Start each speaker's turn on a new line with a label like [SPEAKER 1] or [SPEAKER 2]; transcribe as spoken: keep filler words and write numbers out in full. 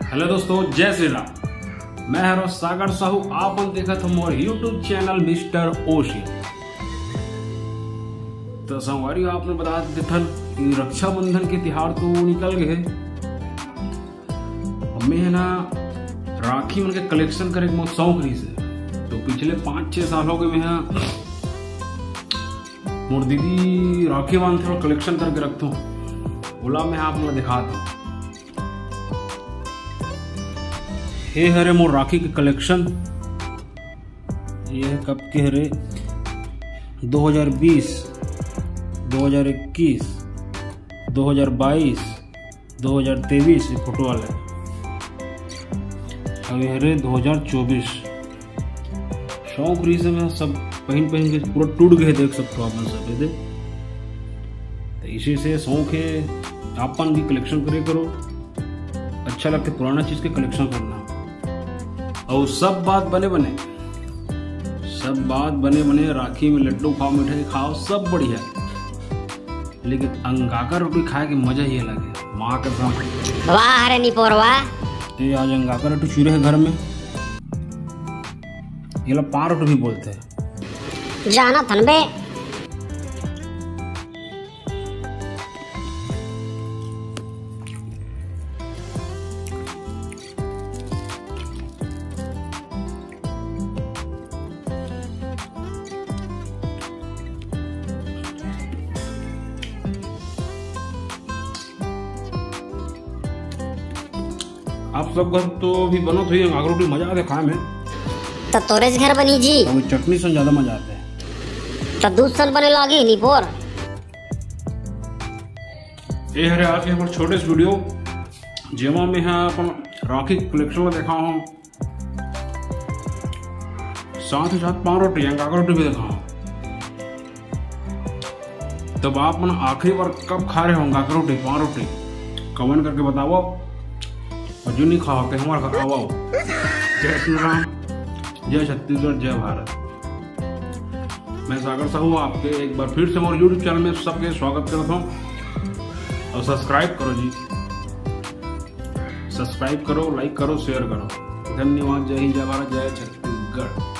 [SPEAKER 1] Hello दोस्तों, जय श्री राम। मैं हरो सागर साहू, आप देखत हमारे यूट्यूब चैनल मिस्टर ओशी। तो संगवारी आपने बता देथन कि रक्षाबंधन के त्योहार तो निकल गए। हमें है ना राखी मन के कलेक्शन करे के शौक रही से। तो पिछले पाँच छह सालों के में मोर दीदी राखी बांधते और कलेक्शन करके रखता हूँ। बोला मैं आप लोग दिखाता हूँ। ये हरे मोर राखी के कलेक्शन। ये कब के हरे दो हज़ार बीस, दो हज़ार इक्कीस, दो हज़ार बाईस, दो हज़ार तेईस फोटो वाले। अब हरे दो हज़ार चौबीस। शौक रही से मैं सब पहन पहन के पूरा टूट गए, देख सकते हो आप सब दे। तो इसी से शौक है आपन भी कलेक्शन करे करो। अच्छा लगता है पुराना चीज के कलेक्शन करना। और सब बात बने बने सब बात बने बने राखी में लड्डू खाओ, मिठाई खाओ, सब बढ़िया। लेकिन अंगाका रोटी खाए के मजा ही अलग है। माँ का कसम।
[SPEAKER 2] वाह रे निपोर वाह।
[SPEAKER 1] ये आज अंगाका रोटी चूरे है घर में। ये लोग पार रोटी भी बोलते हैं।
[SPEAKER 2] जाना थन बे।
[SPEAKER 1] आप सब घर तो भी बनो तो अंगाका रोटी मजा आते खाए में।
[SPEAKER 2] तो तोरे घर बनी जी।
[SPEAKER 1] तो चटनी से ज्यादा मजा आता है।
[SPEAKER 2] तो दूध सन बने लागी निपोर।
[SPEAKER 1] ये हरे आज के हमारे छोटे से वीडियो जेमा में है अपन राखी कलेक्शन में देखा हूँ। साथ ही साथ पान रोटी अंगाका रोटी भी देखा हूँ। तब आप मन आखिरी बार कब खा रहे हो अंगाका रोटी पान रोटी कमेंट करके बताओ। और जो नहीं खाओ तो हमारा खाओ। जय श्री राम, जय छत्तीसगढ़, जय भारत। मैं सागर साहू आपके एक बार फिर से मेरे यूट्यूब चैनल में सबके स्वागत करता हूँ। और सब्सक्राइब करो जी, सब्सक्राइब करो, लाइक करो, शेयर करो। धन्यवाद। जय हिंद, जय भारत, जय छत्तीसगढ़।